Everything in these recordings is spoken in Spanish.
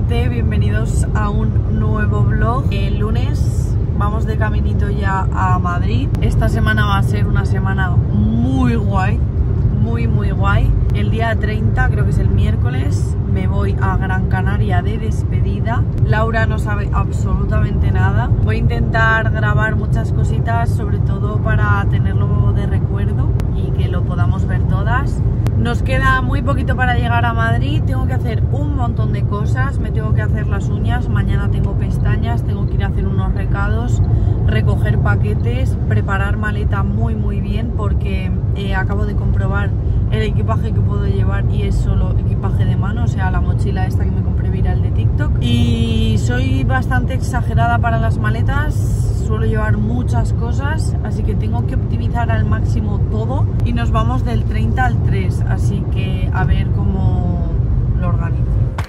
gente, bienvenidos a un nuevo vlog. El lunes vamos de caminito ya a Madrid. Esta semana va a ser una semana muy guay, muy guay. El día 30, creo que es el miércoles, me voy a Gran Canaria de despedida. Laura no sabe absolutamente nada. Voy a intentar grabar muchas cositas, sobre todo para tenerlo de recuerdo y que lo podamos ver todas. Nos queda muy poquito para llegar a Madrid. Tengo que hacer un montón de cosas. Me tengo que hacer las uñas, mañana tengo pestañas, tengo que ir a hacer unos recados, recoger paquetes, preparar maleta muy bien, porque acabo de comprobar el equipaje que puedo llevar y es solo equipaje de mano, o sea, la mochila esta que me compré viral de TikTok. Y soy bastante exagerada para las maletas, suelo llevar muchas cosas, así que tengo que optimizar al máximo todo. Y nos vamos del 30 al 3, así que a ver cómo lo organizo.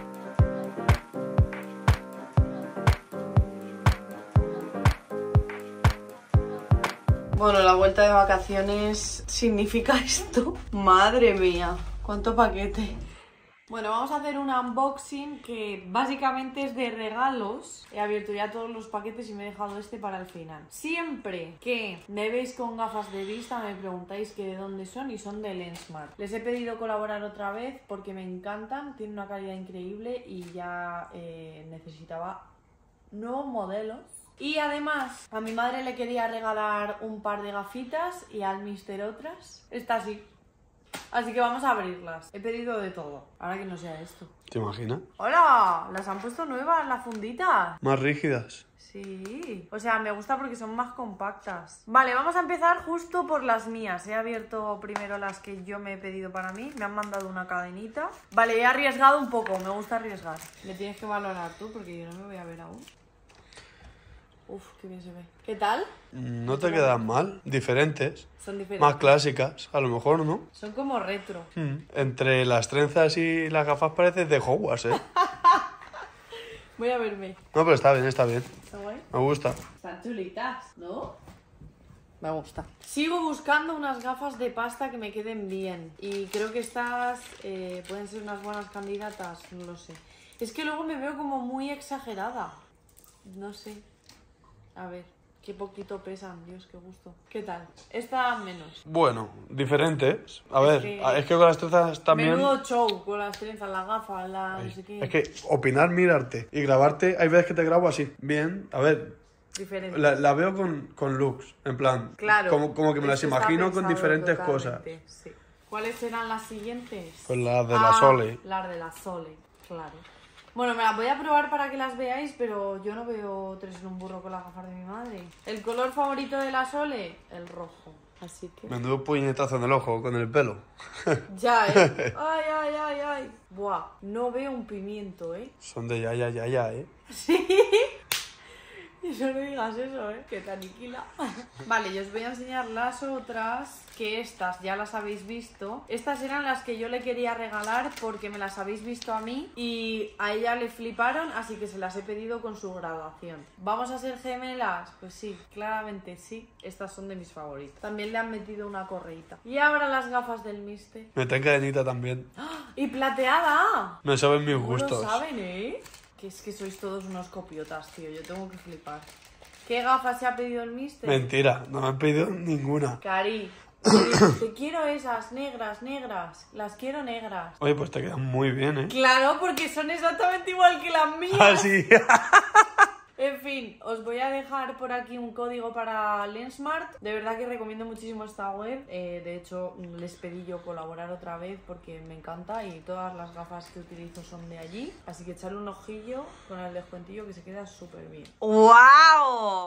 Bueno, la vuelta de vacaciones significa esto. Madre mía, cuánto paquete. Bueno, vamos a hacer un unboxing que básicamente es de regalos. He abierto ya todos los paquetes y me he dejado este para el final. Siempre que me veis con gafas de vista me preguntáis que de dónde son, y son de Lensmart. Les he pedido colaborar otra vez porque me encantan, tienen una calidad increíble y ya necesitaba nuevos modelos. Y además a mi madre le quería regalar un par de gafitas y al mister otras. Está así. Así que vamos a abrirlas. He pedido de todo. Ahora que no sea esto. ¿Te imaginas? ¡Hola! Las han puesto nuevas, las funditas. Más rígidas. Sí. O sea, me gusta porque son más compactas. Vale, vamos a empezar justo por las mías. He abierto primero las que yo me he pedido para mí. Me han mandado una cadenita. Vale, he arriesgado un poco. Me gusta arriesgar. Me tienes que valorar tú porque yo no me voy a ver aún. Uf, qué bien se ve. ¿Qué tal? No te quedan mal. Diferentes. Son diferentes. Más clásicas, a lo mejor, ¿no? Son como retro. Entre las trenzas y las gafas pareces de Hogwarts, ¿eh? Voy a verme. No, pero está bien, está bien. ¿Está guay? Me gusta. Están chulitas, ¿no? Me gusta. Sigo buscando unas gafas de pasta que me queden bien. Y creo que estas pueden ser unas buenas candidatas. No lo sé. Es que luego me veo como muy exagerada. No sé. A ver, qué poquito pesan. Dios, qué gusto. ¿Qué tal? Esta menos. Bueno, diferentes. A ver, es que con las trenzas también... Menudo show con las trenzas, las gafas, la no sé qué. Es que opinar, mirarte y grabarte, hay veces que te grabo así. Bien, a ver... Diferente. La veo con looks, en plan... Claro. Como que me las imagino con diferentes cosas. Sí. ¿Cuáles serán las siguientes? Pues las de la Sole. Las de la Sole, claro. Bueno, me las voy a probar para que las veáis, pero yo no veo tres en un burro con las gafas de mi madre. ¿El color favorito de la Sole? El rojo. Así que... Menudo puñetazo en el ojo con el pelo. Ya, ¿eh? Ay. Buah, no veo un pimiento, ¿eh? Son de ya, ¿eh? Sí. Eso no digas eso, ¿eh? Que te aniquila. Vale, yo os voy a enseñar las otras, que estas ya las habéis visto. Estas eran las que yo le quería regalar porque me las habéis visto a mí y a ella le fliparon, así que se las he pedido con su graduación. ¿Vamos a ser gemelas? Pues sí, claramente sí. Estas son de mis favoritas. También le han metido una correita. Y ahora las gafas del mister. Me traen cadenita también. ¡Ah! ¡Y plateada! Me saben mis ¿Cómo gustos. lo saben, eh? Que es que sois todos unos copiotas, tío. Yo tengo que flipar. ¿Qué gafas se ha pedido el mister? Mentira, no me han pedido ninguna. Cari, te quiero esas, negras. Las quiero negras. Oye, pues te quedan muy bien, ¿eh? Claro, porque son exactamente igual que las mías. Ah, sí. En fin, os voy a dejar por aquí un código para Lensmart. De verdad que recomiendo muchísimo esta web. De hecho, les pedí yo colaborar otra vez porque me encanta y todas las gafas que utilizo son de allí. Así que echarle un ojillo con el descuentillo que se queda súper bien. ¡Wow!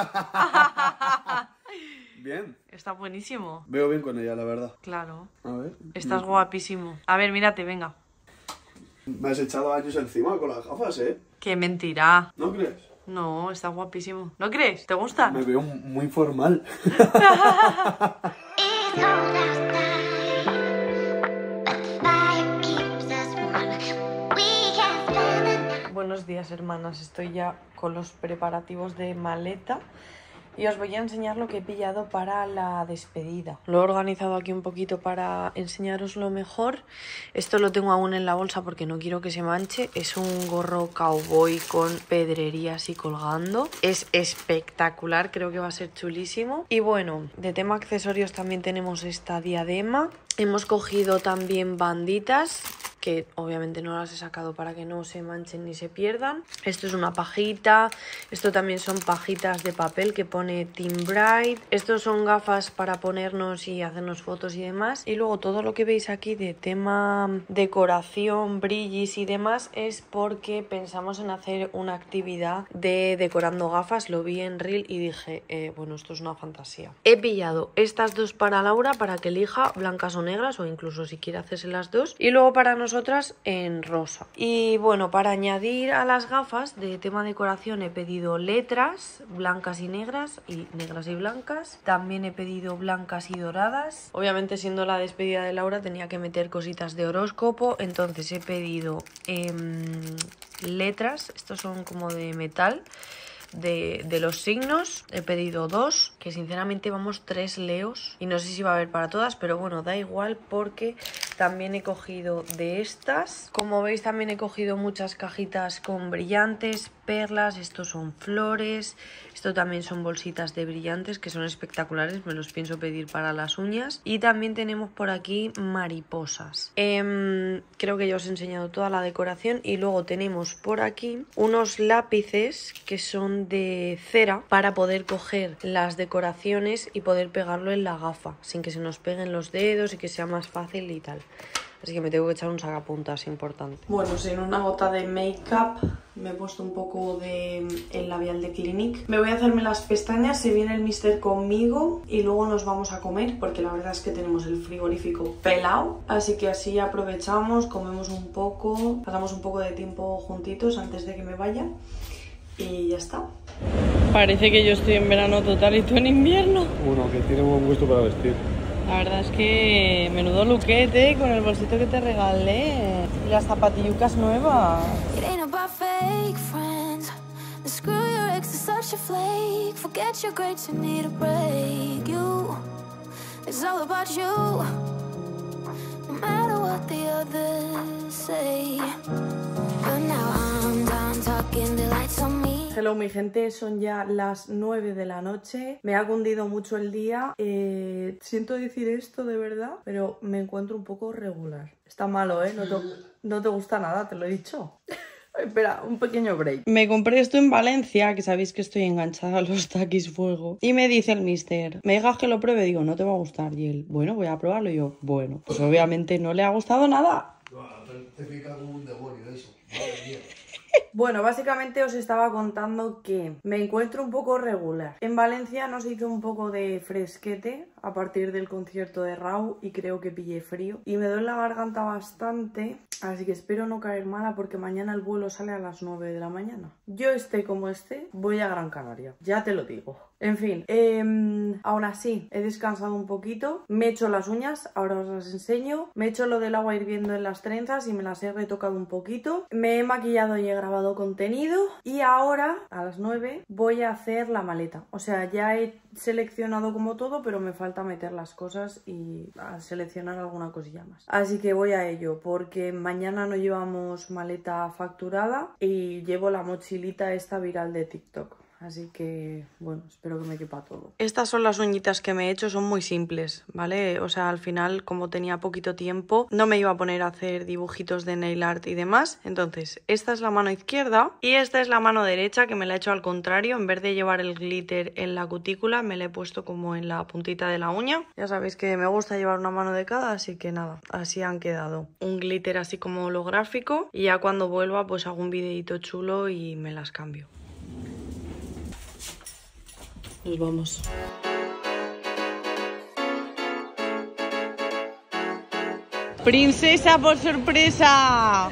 Bien. Está buenísimo. Veo bien con ella, la verdad. Claro. A ver. Estás guapísimo. A ver, mírate, venga. Me has echado años encima con las gafas, ¿eh? ¡Qué mentira! ¿No crees? No, está guapísimo. ¿No crees? ¿Te gusta? Me veo muy formal. Buenos días, hermanas. Estoy ya con los preparativos de maleta. y os voy a enseñar lo que he pillado para la despedida. Lo he organizado aquí un poquito para enseñaroslo mejor. Esto lo tengo aún en la bolsa porque no quiero que se manche. Es un gorro cowboy con pedrería así colgando. Es espectacular, creo que va a ser chulísimo. Y bueno, de tema accesorios también tenemos esta diadema. Hemos cogido también banditas, que obviamente no las he sacado para que no se manchen ni se pierdan. Esto es una pajita, esto también son pajitas de papel que pone Team Bright. Estos son gafas para ponernos y hacernos fotos y demás. Y luego todo lo que veis aquí de tema decoración, brillis y demás es porque pensamos en hacer una actividad de decorando gafas. Lo vi en Reel y dije, bueno, esto es una fantasía. He pillado estas dos para Laura para que elija blancas o negras, o incluso si quiere hacerse las dos. Y luego para nosotras en rosa. Y bueno, para añadir a las gafas de tema decoración he pedido letras blancas y negras y blancas. También he pedido blancas y doradas. Obviamente, siendo la despedida de Laura, tenía que meter cositas de horóscopo, entonces he pedido letras. Estos son como de metal, de los signos. He pedido 2, que sinceramente vamos 3 leos y no sé si va a haber para todas, pero bueno, da igual porque también he cogido de estas. Como veis, también he cogido muchas cajitas con brillantes, perlas. Estos son flores, esto también son bolsitas de brillantes que son espectaculares, me los pienso pedir para las uñas. Y también tenemos por aquí mariposas. Creo que ya os he enseñado toda la decoración. Y luego tenemos por aquí unos lápices que son de cera para poder coger las decoraciones y poder pegarlo en la gafa sin que se nos peguen los dedos y que sea más fácil y tal. Así que me tengo que echar un sacapuntas importante. Bueno, sin una gota de make-up me he puesto un poco de el labial de Clinique. Me voy a hacerme las pestañas, se viene el mister conmigo y luego nos vamos a comer porque la verdad es que tenemos el frigorífico pelado. Así que así aprovechamos, comemos un poco, pasamos un poco de tiempo juntitos antes de que me vaya y ya está. Parece que yo estoy en verano total y tú en invierno. Uno que tiene buen gusto para vestir. La verdad es que menudo luquete con el bolsito que te regalé y las zapatillucas nuevas. Hello mi gente, son ya las 9 de la noche, me ha cundido mucho el día, siento decir esto de verdad, pero me encuentro un poco regular. Está malo, ¿eh? No te gusta nada, te lo he dicho. Espera, un pequeño break. Me compré esto en Valencia, que sabéis que estoy enganchada a los Takis Fuego. Y me dice el mister, me digas que lo pruebe, digo, no te va a gustar. Y él, bueno, voy a probarlo. Y yo, bueno, pues obviamente no le ha gustado nada. Te pica como un demonio eso. Madre mía. Bueno, básicamente os estaba contando que me encuentro un poco regular. En Valencia nos hizo un poco de fresquete a partir del concierto de Rauw y creo que pillé frío. Y me duele la garganta bastante, así que espero no caer mala porque mañana el vuelo sale a las 9 de la mañana. Yo esté como esté, voy a Gran Canaria, ya te lo digo. En fin, aún así he descansado un poquito, me he hecho las uñas, ahora os las enseño. Me he hecho lo del agua hirviendo en las trenzas y me las he retocado un poquito. Me he maquillado y he grabado contenido y ahora a las 9 voy a hacer la maleta. O sea, ya he seleccionado como todo, pero me falta meter las cosas y a seleccionar alguna cosilla más. Así que voy a ello porque mañana no llevamos maleta facturada y llevo la mochilita esta viral de TikTok. Así que, bueno, espero que me quepa todo. Estas son las uñitas que me he hecho, son muy simples, ¿vale? O sea, al final, como tenía poquito tiempo, no me iba a poner a hacer dibujitos de nail art y demás. Entonces, esta es la mano izquierda y esta es la mano derecha, que me la he hecho al contrario. En vez de llevar el glitter en la cutícula, me la he puesto como en la puntita de la uña. Ya sabéis que me gusta llevar una mano de cada, así que nada, así han quedado. Un glitter así como holográfico y ya cuando vuelva, pues hago un videito chulo y me las cambio. Nos vamos. ¡Princesa por sorpresa!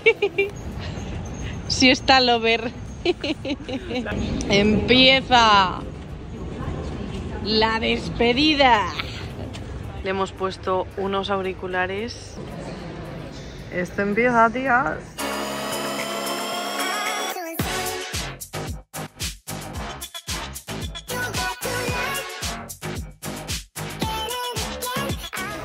Si está lover. Empieza la despedida. Le hemos puesto unos auriculares. Esto empieza, tías.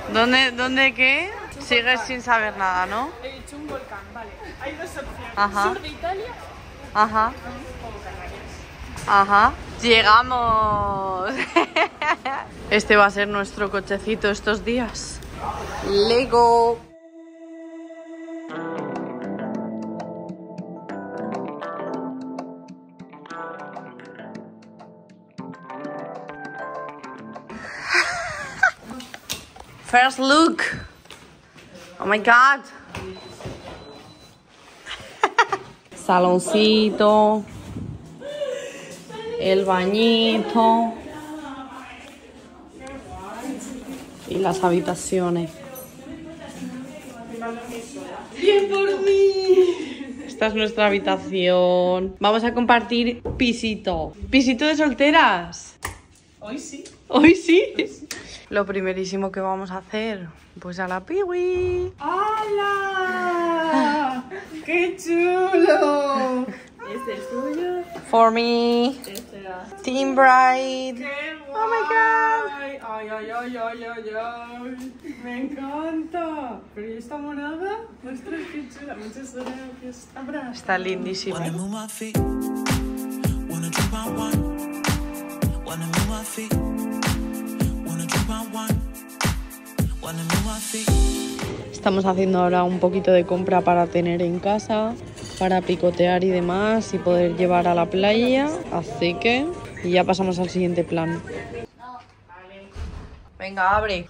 ¿Dónde qué? Sigues sin saber nada, ¿no? He dicho un volcán, vale. Hay dos opciones. Ajá. Sur de Italia Ajá. o Canarias. Ajá. ¡Llegamos! Este va a ser nuestro cochecito estos días. ¡Lego! First look. Oh my god. Saloncito. El bañito. Y las habitaciones. ¡Bien por mí! Esta es nuestra habitación. Vamos a compartir pisito. ¿Pisito de solteras? Hoy sí. ¿Hoy sí? Lo primerísimo que vamos a hacer, pues a la Piwi. ¡Hala! ¡Qué chulo! ¿Este es tuyo? For me. Este era. Team Bride. ¡Qué guay! Oh my god. ¡Ay, ay, ay, ay, ay, ay! ¡Me encanta! ¿Pero y esta morada? ¡Ostras, qué chula! Muchas gracias. Abrazo. Está lindísimo. Wanna move my feet, wanna drink my wine. Wanna move my feet, wanna drink my wine. Wanna move my feet. Estamos haciendo ahora un poquito de compra para tener en casa, para picotear y demás y poder llevar a la playa. Así que y ya pasamos al siguiente plan. Venga, abre.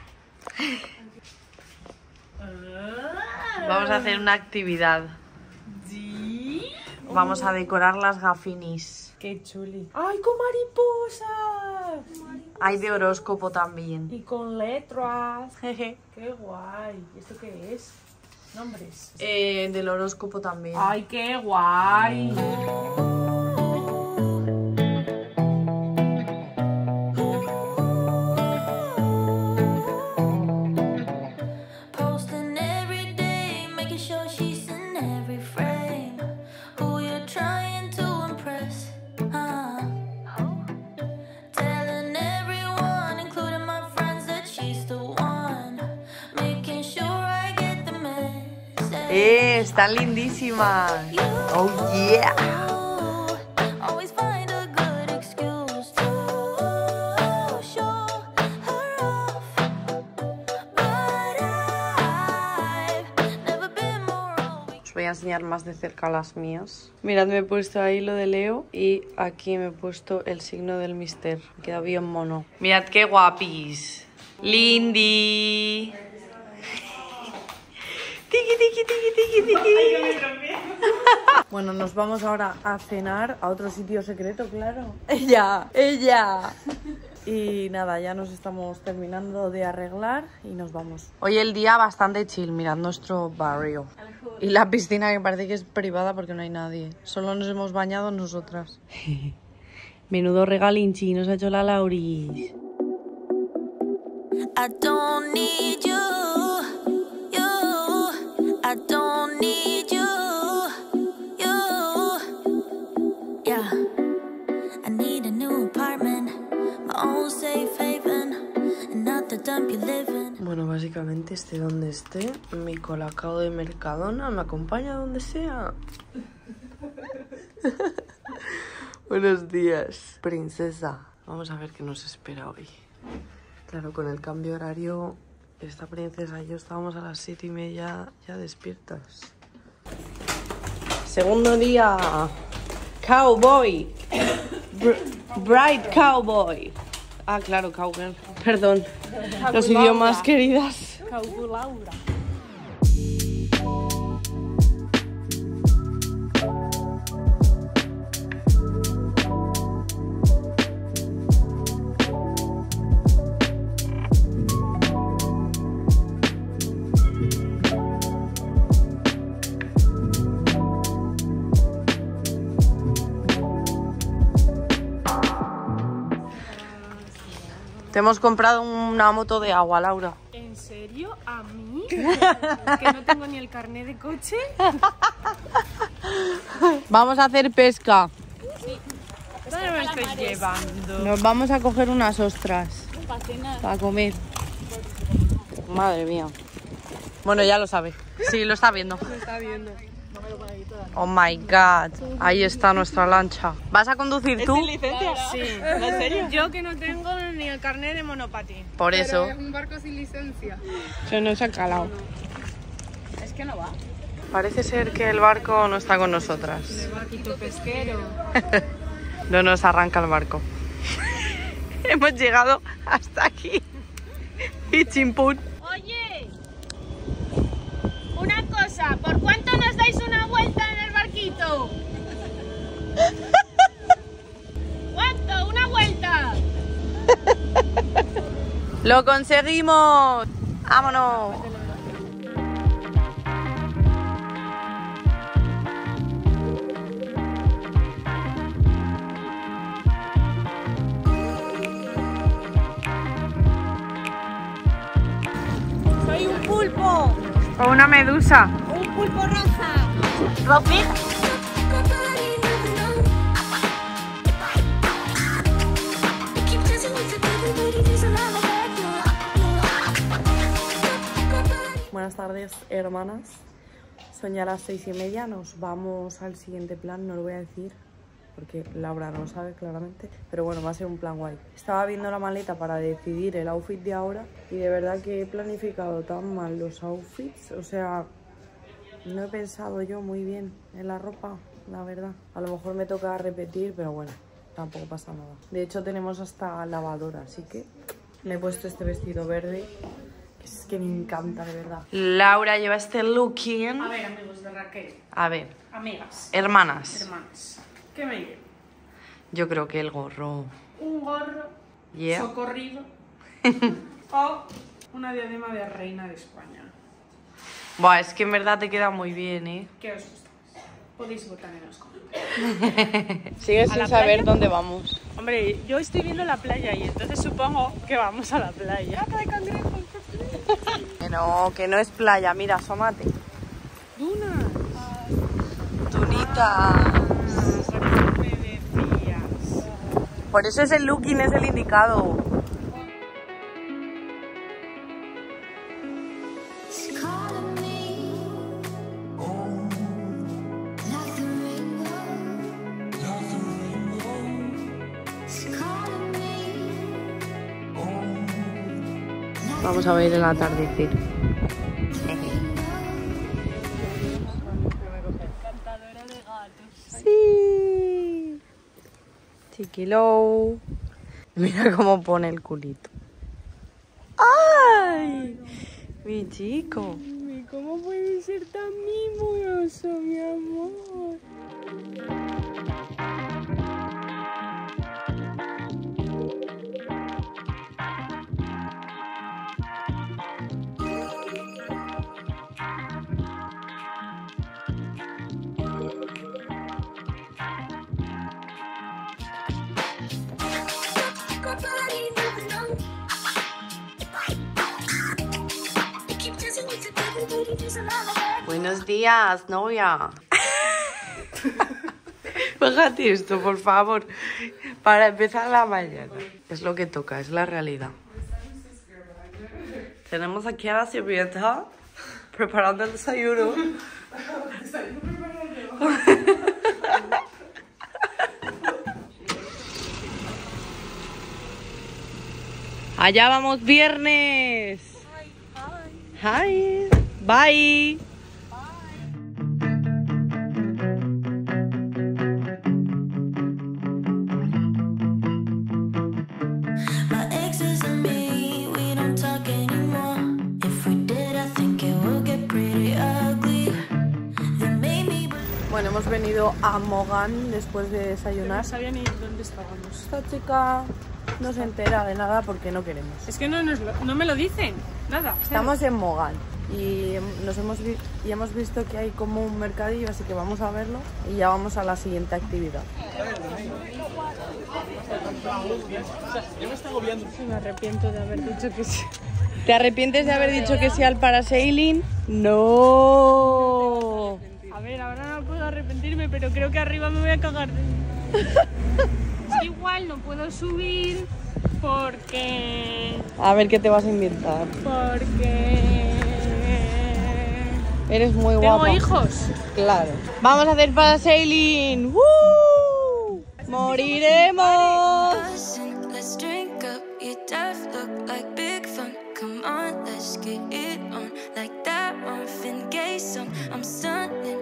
Vamos a hacer una actividad. Vamos a decorar las gafinis. ¡Qué chuli! ¡Ay, con mariposas! Hay de horóscopo también. Y con letras. ¡Qué guay! ¿Y esto qué es? ¿Nombres? Del horóscopo también. ¡Ay, qué guay! Posting every day, making sure she's in every frame. Who you're trying to impress? Telling everyone, including my friends, that she's the one. Making sure I get the message. Están lindísimas. Oh yeah. Always find a good excuse to show her off. But I've never been more always. Os voy a enseñar más de cerca las mías. Mirad, me he puesto ahí lo de Leo y aquí me he puesto el signo del mister. Me queda bien mono. Mirad qué guapis. Lindy. Tiki, tiki, tiki, tiki, tiki. Bueno, nos vamos ahora a cenar a otro sitio secreto, claro. Ella. Y nada, ya nos estamos terminando de arreglar y nos vamos. Hoy el día bastante chill, mirad nuestro barrio. Y la piscina que parece que es privada porque no hay nadie. Solo nos hemos bañado nosotras. Menudo regalinchi nos ha hecho la Lauris. I don't need you, I don't need you, yeah. I need a new apartment, my own safe haven, and not the dump you live in. Bueno, básicamente esté donde esté, mi colacao de Mercadona me acompaña donde sea. Buenos días, princesa. Vamos a ver qué nos espera hoy. Claro, con el cambio horario, esta princesa y yo estábamos a las 7:30 ya despiertas. Segundo día. Cowboy. Bright cowboy. Ah, claro, cowgirl. Perdón. Los idiomas, queridas. Laura. Te hemos comprado una moto de agua, Laura. ¿En serio? ¿A mí? ¿Que no tengo ni el carnet de coche? Vamos a hacer pesca. ¿Dónde me estoy llevando? Nos vamos a coger unas ostras para comer. Madre mía. Bueno, ya lo sabe. Sí, lo está viendo. Lo está viendo. Oh my god. Ahí está nuestra lancha. ¿Vas a conducir tú? licencia? Sí. ¿En serio? Yo que no tengo ni el carnet de monopatín. Por eso. Un barco sin licencia. Eso no se ha calado. Es que no va. Parece ser que el barco no está con nosotras. El barquito pesquero. No nos arranca el barco. Hemos llegado hasta aquí. Y chimpún. Oye, una cosa, ¿por cuánto nos dais una vuelta en el barquito? ¿Cuánto? ¡Una vuelta! ¡Lo conseguimos! ¡Vámonos! Soy un pulpo. O una medusa. Un pulpo roja. ¿Ropi? Buenas tardes, hermanas. Son ya las 6:30. Nos vamos al siguiente plan. No lo voy a decir porque Laura no lo sabe claramente. Pero bueno, va a ser un plan guay. Estaba viendo la maleta para decidir el outfit de ahora. Y de verdad que he planificado tan mal los outfits. O sea, no he pensado yo muy bien en la ropa, la verdad. A lo mejor me toca repetir, pero bueno, tampoco pasa nada. De hecho, tenemos hasta lavadora, así que me he puesto este vestido verde. Es que me encanta, de verdad. Laura lleva este looking. A ver, amigos de Raquel. A ver, Amigas. hermanas. Hermanas. ¿Qué me llevo? Yo creo que el gorro. Un gorro. Yeah. Socorrido. O una diadema de reina de España. Buah, es que en verdad te queda muy bien, ¿eh? ¿Qué os gusta más? Podéis votar en los comentarios. Sigues ¿A sin la saber playa? dónde vamos. Hombre, yo estoy viendo la playa y entonces supongo que vamos a la playa. Que no es playa. Mira, asómate. Dunas. Tunitas. Me decías. Por eso es el looking, es el indicado. It's calling me like the rainbow. It's calling me. Vamos a ver el atardecer. Cantadora de gatos. Sí. Chiquilou. Mira cómo pone el culito. ¡Ay! Mi chico. ¿Cómo puede ser tan mimoso, mi amor? My body never knows. I keep dancing with the devil, but it isn't all about. Buenos días, novia. Fíjate esto, por favor. Para empezar la mañana. Es lo que toca, es la realidad. Tenemos aquí a la sirvienta preparando el desayuno. Allá vamos viernes. Hi. Bye. My exes and me, we don't talk anymore. If we did, I think it would get pretty ugly. They made me believe. Bueno, hemos venido a Mogán después de desayunar. No sabía ni dónde estábamos. Esta chica no se entera de nada porque no queremos. Es que no me lo dicen. Nada. Estamos en Mogán y hemos visto que hay como un mercadillo, así que vamos a verlo y ya vamos a la siguiente actividad. Me arrepiento de haber dicho que sí. ¿Te arrepientes de haber dicho que sí al parasailing? No. A ver, ahora no puedo arrepentirme, pero creo que arriba me voy a cagar. Igual no puedo subir Porque... A ver qué te vas a inventar. Porque... Eres muy guapa. ¿Tengo hijos? Claro. Vamos a hacer parasailing. ¡Woo! ¡Moriremos! Listen, let's drink up. Your death look like big fun. Come on, let's get it on. Like that Marvin Gaye song. I'm stunning.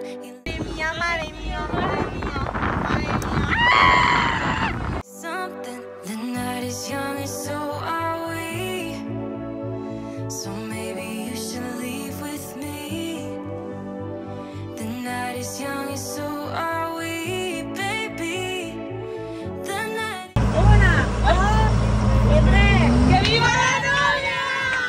Something. The night is young and so are we. So maybe you should leave with me. The night is young and so are we, baby. The night. ¡Que viva la novia!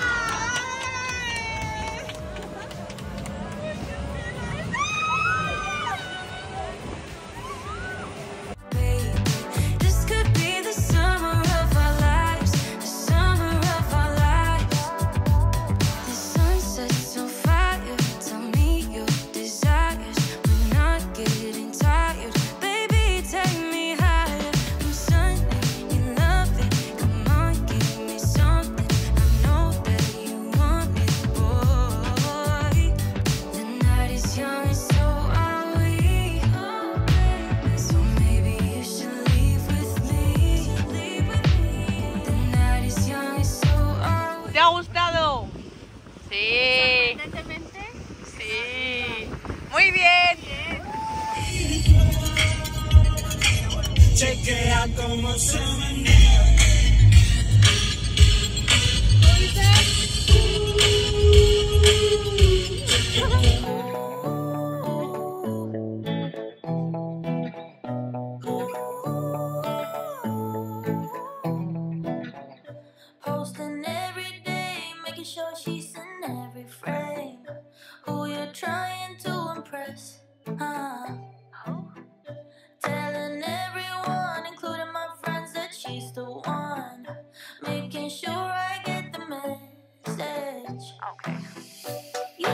This could be the summer of our lives, the summer of our lives. The sun sets on fire. Tell me your desires. We're not getting tired. Baby, take me higher. I'm sunny, you love it. Come on, give me something. I know that you want it, boy. The night is young and so are we. So maybe you should leave with me. The night is young and so are we. ¿Te ha gustado? Sí. Sí. Muy bien. Chequea como se menea. Posting every day, making sure she's in every frame. Who you're trying to impress? Telling everyone, including my friends, that she's the one. Making sure I get the message. You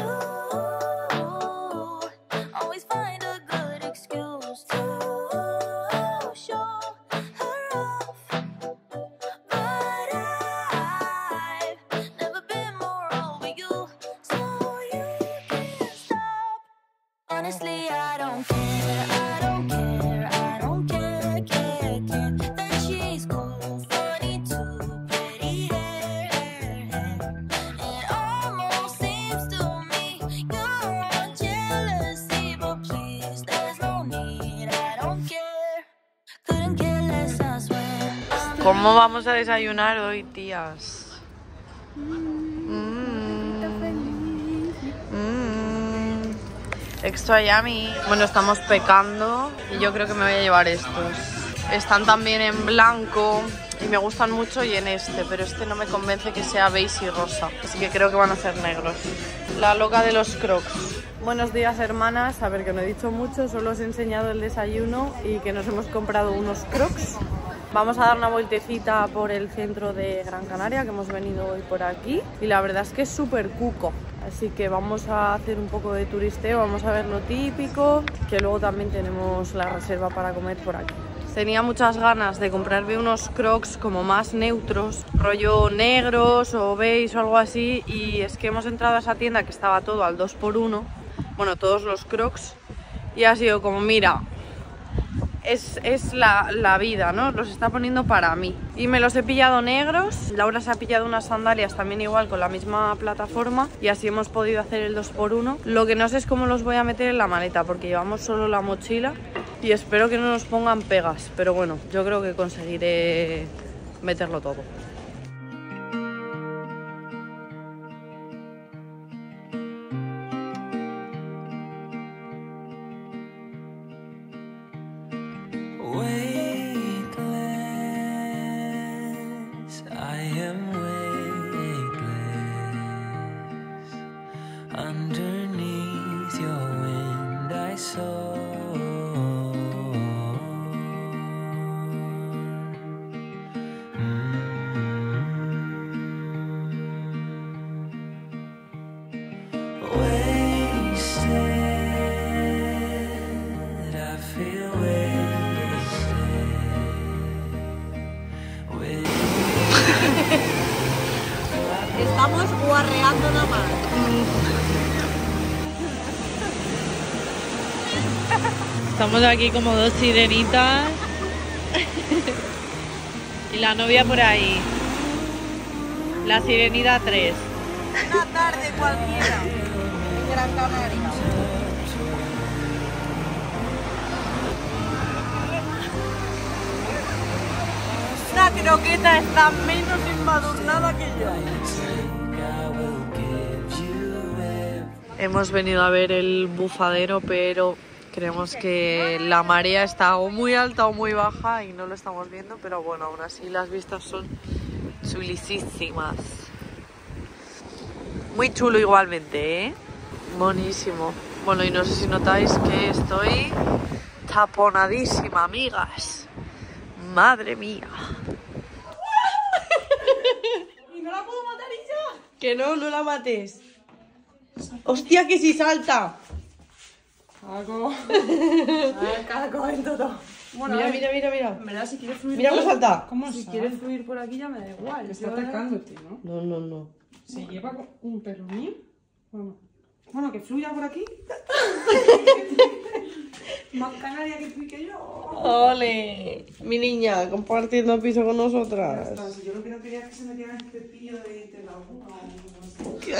always find a good excuse to show her off. But I've never been more over you, so you can't stop. Honestly, I don't care, I don't care, I don't care that she's cool, funny too, pretty hair. It almost seems to me you're on jealousy, but please, there's no need, I don't care. Couldn't care less, I swear. ¿Cómo vamos a desayunar hoy, tías? Extra yummy. Bueno, estamos pecando y yo creo que me voy a llevar estos. Están también en blanco y me gustan mucho y en este, pero este no me convence que sea beige y rosa, así que creo que van a ser negros. La loca de los crocs. Buenos días, hermanas. A ver, que no he dicho mucho, solo os he enseñado el desayuno y que nos hemos comprado unos crocs. Vamos a dar una vueltecita por el centro de Gran Canaria, que hemos venido hoy por aquí, y la verdad es que es súper cuco. Así que vamos a hacer un poco de turisteo, vamos a ver lo típico, que luego también tenemos la reserva para comer por aquí. Tenía muchas ganas de comprarme unos crocs como más neutros, rollo negros o beige o algo así, y es que hemos entrado a esa tienda que estaba todo al 2x1, bueno, todos los crocs, y ha sido como, mira, es la vida, ¿no? Los está poniendo para mí. Y me los he pillado negros. Laura se ha pillado unas sandalias también igual con la misma plataforma y así hemos podido hacer el 2x1. Lo que no sé es cómo los voy a meter en la maleta porque llevamos solo la mochila y espero que no nos pongan pegas. Pero bueno, yo creo que conseguiré meterlo todo. Weightless, I am weightless. Underneath your wind, I soar. Estamos aquí como dos sirenitas. Y la novia por ahí. La sirenita 3. Una tarde cualquiera en Gran Canaria. Una croqueta está menos embadurnada que yo. Hemos venido a ver el bufadero, pero creemos que la marea está o muy alta o muy baja y no lo estamos viendo, pero bueno, aún así las vistas son chulísimas. Muy chulo igualmente, ¿eh? Buenísimo. Bueno, y no sé si notáis que estoy taponadísima, amigas. Madre mía. ¿Y no la puedo matar y ya? Que no, no la mates. Hostia, que si salta. Caco. Caco en todo. Bueno, Mira, a ver, mira, mira, mira. en verdad, si quieres fluir. Mira cómo salta. ¿Cómo si quieres fluir por aquí ya me da igual. Está atacándote, ¿no? No, no, no. Se lleva un perro mío. Bueno, que fluya por aquí. Más canaria que tú y que yo. Ole, mi niña, compartiendo piso con nosotras. Si yo lo que no quería es que se metiera en el cepillo de la boca o algo así.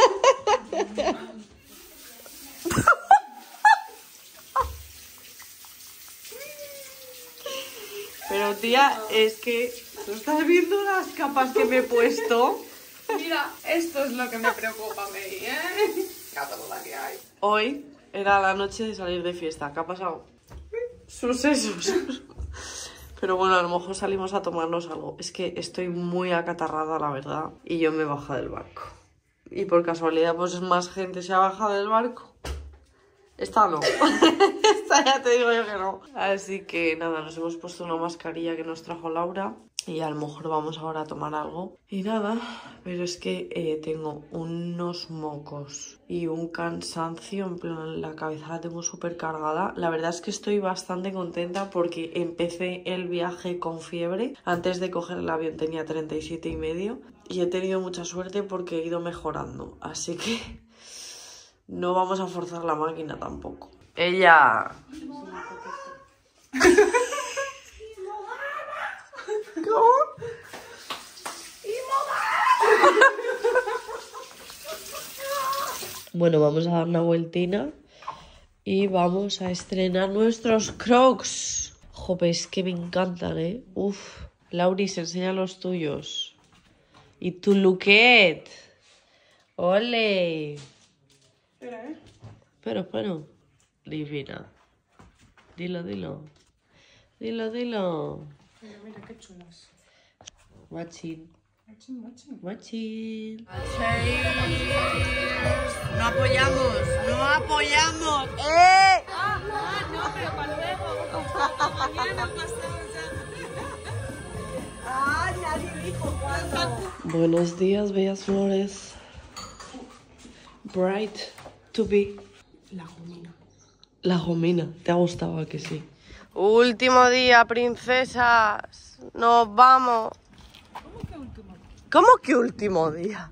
Pero tía, es que ¿tú estás viendo las capas que me he puesto? Mira, esto es lo que me preocupa a mí, ¿eh? La que hay. Hoy era la noche de salir de fiesta. ¿Qué ha pasado? Sucesos. Pero bueno, a lo mejor salimos a tomarnos algo. Es que estoy muy acatarrada, la verdad. Y yo me he bajado del barco. Y por casualidad, pues más gente se ha bajado del barco. Esta no. Esta ya te digo yo que no. Así que nada, nos hemos puesto una mascarilla que nos trajo Laura. Y a lo mejor vamos ahora a tomar algo. Y nada, pero es que tengo unos mocos y un cansancio, en plan la cabeza la tengo súper cargada. La verdad es que estoy bastante contenta porque empecé el viaje con fiebre. Antes de coger el avión tenía 37,5 y he tenido mucha suerte porque he ido mejorando. Así que no vamos a forzar la máquina tampoco. Ella... ¿Cómo? Bueno, vamos a dar una vueltina y vamos a estrenar nuestros Crocs. Jope, es que me encantan, ¿eh? Uf, Lauris, enseña los tuyos. Y tu Luquet. ¡Ole! Espera, ¿eh? Espera. Divina. Dilo. Dilo. Mira, qué chulas. Watching. Machín. No apoyamos. No, pero para luego. Mañana pasamos ya. Nadie dijo cuándo. Buenos días, bellas flores. Bright to be. La gomina. ¿Te ha gustado? ¿A que sí? Último día, princesas. Nos vamos. ¿Cómo que último día?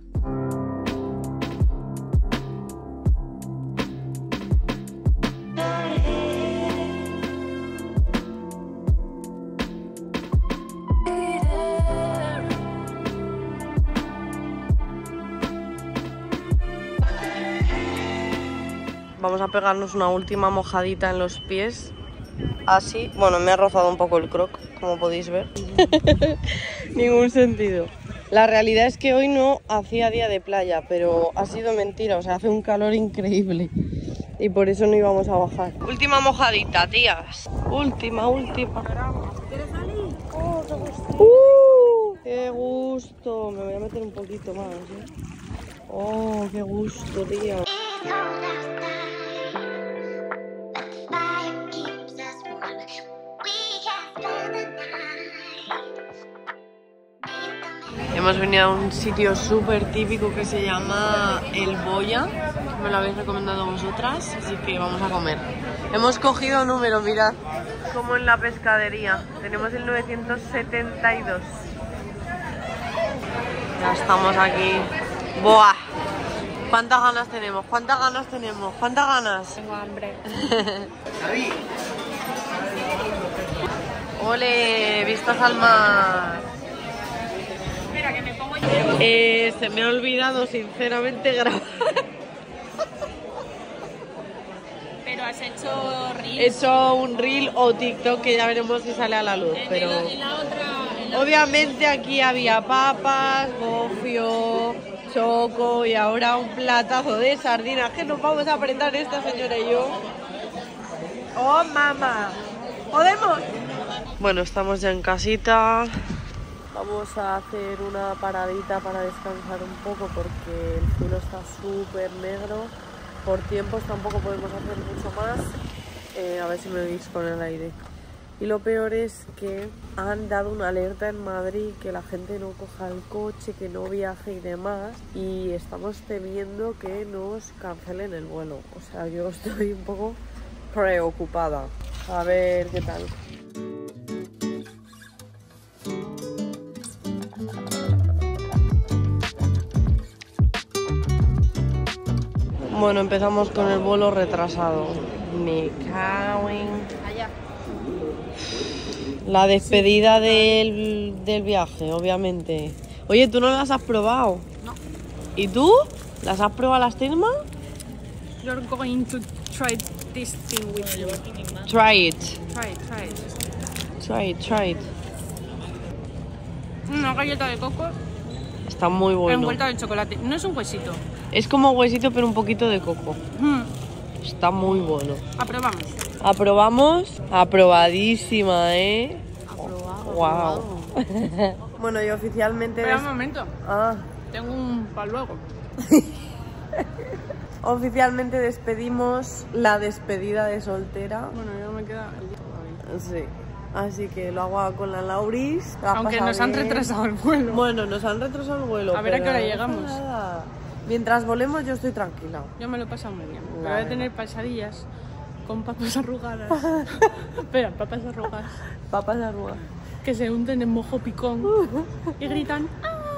Vamos a pegarnos una última mojadita en los pies. Así, bueno, me ha rozado un poco el croc, como podéis ver. Ningún sentido. La realidad es que hoy no hacía día de playa, pero ha sido mentira, o sea, hace un calor increíble. Y por eso no íbamos a bajar. Última mojadita, tías. Última. ¿Quieres salir? Oh, te gusta. ¡Qué gusto! Me voy a meter un poquito más, ¿eh? Oh, qué gusto, tía. Hemos venido a un sitio súper típico que se llama El Boya, que me lo habéis recomendado vosotras, así que vamos a comer. Hemos cogido número, mirad, como en la pescadería. Tenemos el 972. Ya estamos aquí. ¡Buah! ¿Cuántas ganas tenemos? ¿Cuántas ganas tenemos? ¿Cuántas ganas? Tengo hambre. ¡Ole! ¡Vistas al mar! Espera, que me pongo yo. Se me ha olvidado sinceramente grabar. Pero has hecho He reels. hecho un reel o TikTok que ya veremos si sale a la luz, pero En la otra... obviamente aquí había papas, gofio, choco y ahora un platazo de sardinas que nos vamos a apretar esta señora y yo. ¡Oh, mamá! ¿Podemos? Bueno, estamos ya en casita. Vamos a hacer una paradita para descansar un poco porque el cielo está súper negro. Por tiempos tampoco podemos hacer mucho más. A ver si me veis con el aire. Y lo peor es que han dado una alerta en Madrid que la gente no coja el coche, que no viaje y demás. Y estamos temiendo que nos cancelen el vuelo. O sea, yo estoy un poco preocupada. A ver qué tal. Bueno, empezamos con el vuelo retrasado. Me cago en... Allá. La despedida del viaje, obviamente. Oye, ¿tú no las has probado? No. ¿Y tú? ¿Las has probado las Telma? You're going to try this thing with you. Try it. Try it, try it. Try it, try it. Una galleta de coco Está muy bueno. envuelta de chocolate. No es un huesito. Es como huesito, pero un poquito de coco. Mm. Está muy bueno. Aprobamos. Aprobamos. Aprobadísima, ¿eh? Aprobado. Wow. Bueno, y oficialmente... Espera un momento. Ah, Tengo un para luego. oficialmente despedimos la despedida de soltera. Bueno, ya me queda el día todavía. Sí. Así que lo hago con la Lauris. La Aunque pasa nos han bien. retrasado el vuelo. Bueno, nos han retrasado el vuelo. A ver a pero qué hora no llegamos. pasa nada. Mientras volemos yo estoy tranquila. Yo me lo he pasado muy bien. Pero Vale. voy a tener pesadillas con papas arrugadas. Espera, papas arrugadas. Papas de arruga. Que se hunden en mojo picón y gritan.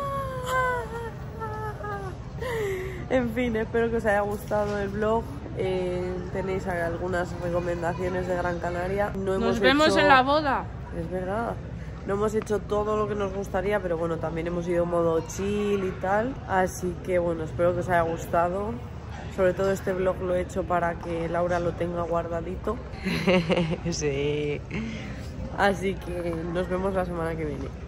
En fin, espero que os haya gustado el vlog. Tenéis algunas recomendaciones de Gran Canaria. No hemos Nos vemos hecho- en la boda. Es verdad. No hemos hecho todo lo que nos gustaría, pero bueno, también hemos ido modo chill y tal. Así que bueno, espero que os haya gustado. Sobre todo este vlog lo he hecho para que Laura lo tenga guardadito. Sí. Así que nos vemos la semana que viene.